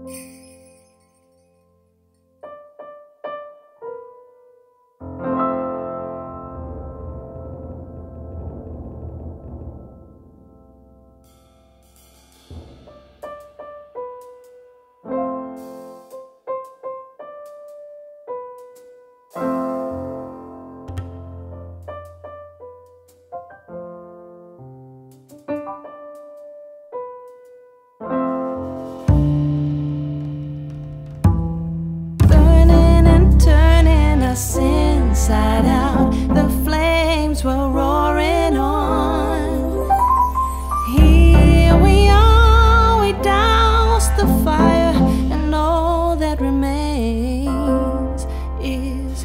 Inside out, the flames were roaring on. Here we are, we doused the fire, and all that remains is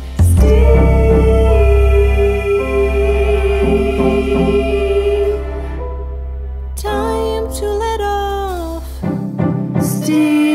steam. Time to let off steam.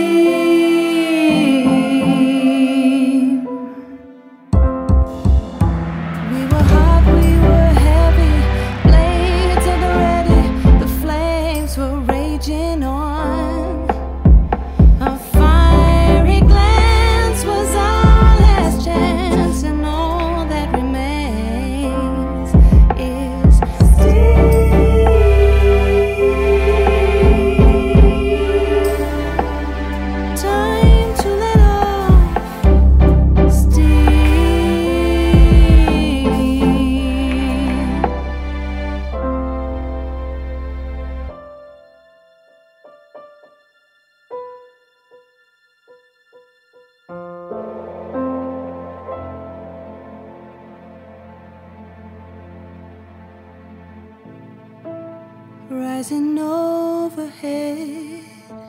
Rising overhead,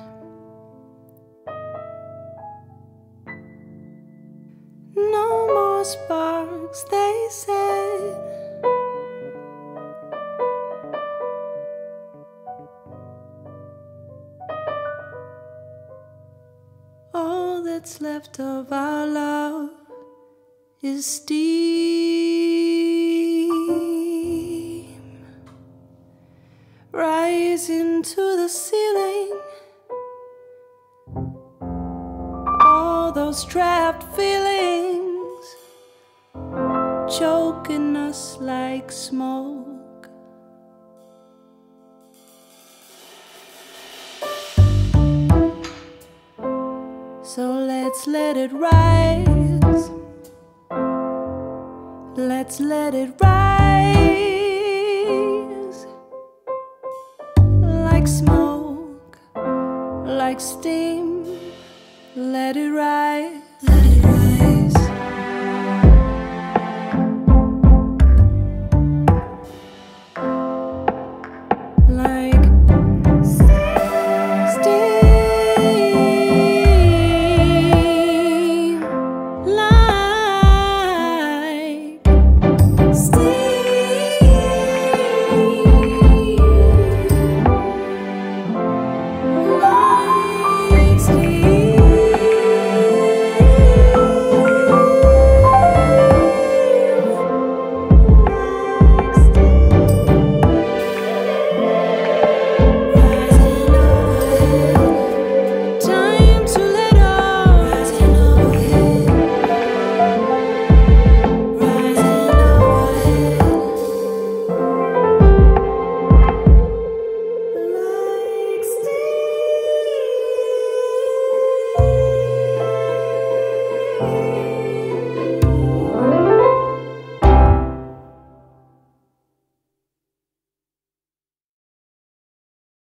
no more sparks, they said. All that's left of our love is steam, rising to the ceiling. All those trapped feelings choking us like smoke. So let's let it rise. Let's let it rise. Like smoke, like steam, let it rise.